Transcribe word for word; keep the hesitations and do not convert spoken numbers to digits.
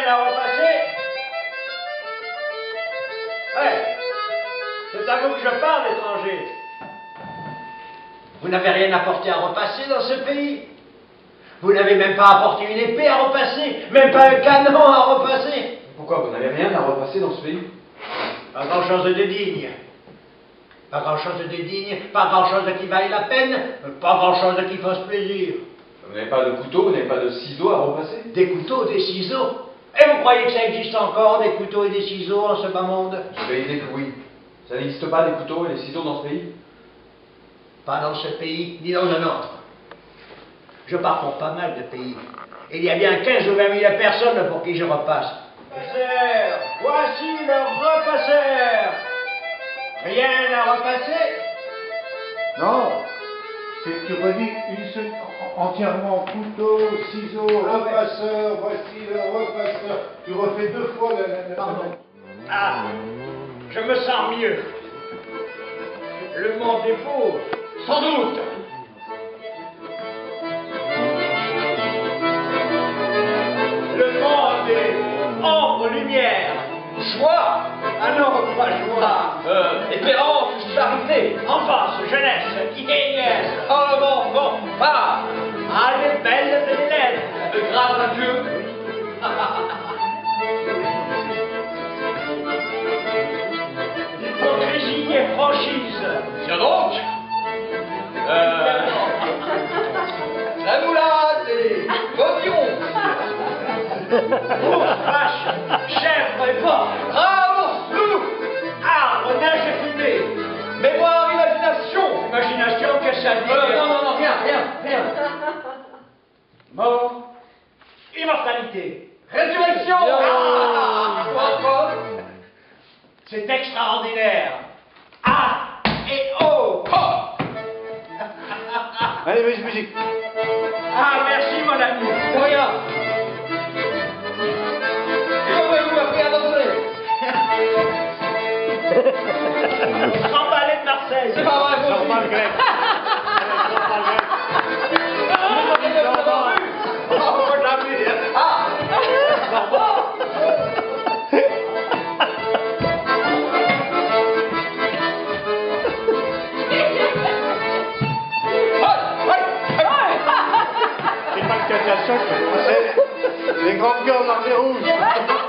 à repasser. Ouais, c'est à vous que je parle, étranger. Vous n'avez rien apporté à repasser dans ce pays. Vous n'avez même pas apporté une épée à repasser, même pas un canon à repasser. Pourquoi vous n'avez rien à repasser dans ce pays? Pas grand-chose de digne. Pas grand-chose de digne, pas grand-chose qui vaille la peine, pas grand-chose qui fasse plaisir. Vous n'avez pas de couteau, vous n'avez pas de ciseaux à repasser? Des couteaux, des ciseaux? Et vous croyez que ça existe encore, des couteaux et des ciseaux en ce bas monde? Je vais dire que oui. Ça n'existe pas, des couteaux et des ciseaux dans ce pays? Pas dans ce pays, ni dans le nôtre. Je pars pour pas mal de pays. Il y a bien quinze ou vingt mille personnes pour qui je repasse. Repasseur, voici le repasseur. Rien à repasser? Non, tu, tu redis une seule, entièrement couteau, ciseaux, Ah, repasseur, ouais. Voici le repasseur. Tu refais deux fois la... la, la Pardon. Ah, je me sens mieux. Le monde est beau, sans doute. Le monde est ombre, lumière, joie. Ah non, pas joie. Euh, espérance, charité, Enfance, jeunesse, vieillesse. oh le monde, bon, pas Ah, les belles et les laides. de grâce à Dieu. Hypocrisie et franchise. Tiens donc, euh, la moulade et l'oignon, Ours, vache, chèvre et porc. bravo, loup, Arbre, neige et fumée. mémoire, imagination, Imagination, que ça dit? euh, non, non, non, rien, rien, rien, Mort. Immortalité. résurrection, ah, quoi encore? C'est extraordinaire. A et O. Oh, Allez, musique, musique. Ah, merci mon ami. de rien. Comment avez-vous appris à danser? Tremballet de Marseille. C'est pas vrai, vous aussi. grec. Oh, jamais. Ah, C'est pas le cacachoc, c'est les grands cœurs dans les rouges.